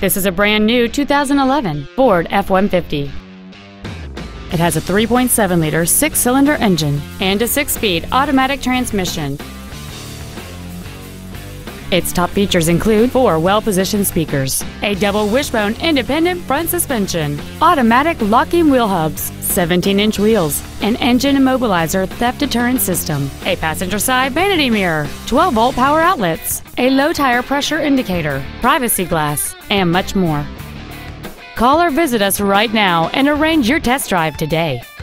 This is a brand new 2011 Ford F-150. It has a 3.7-liter 6-cylinder engine and a 6-speed automatic transmission. Its top features include 4 well-positioned speakers, a double wishbone independent front suspension, automatic locking wheel hubs, 17-inch wheels, an engine immobilizer theft deterrent system, a passenger side vanity mirror, 12-volt power outlets, a low tire pressure indicator, privacy glass, and much more. Call or visit us right now and arrange your test drive today.